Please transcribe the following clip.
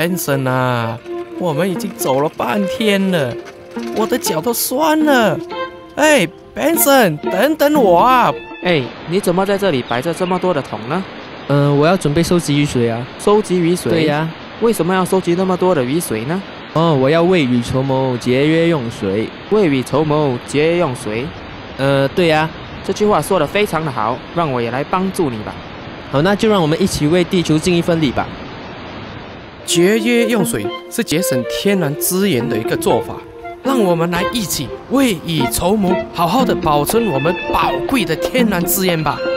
Benson 啊，我们已经走了半天了，我的脚都酸了。哎 ，Benson， 等等我啊！ 哎，你怎么在这里摆着这么多的桶呢？ 我要准备收集雨水啊。 收集雨水？ 对呀。 为什么要收集那么多的雨水呢？ 我要未雨绸缪，节约用水。 未雨绸缪，节约用水。 对呀。 这句话说得非常的好，让我也来帮助你吧。 好，那就让我们一起为地球尽一份力吧。 节约用水是节省天然资源的一个做法，让我们来一起未雨绸缪，好好的保存我们宝贵的天然资源吧。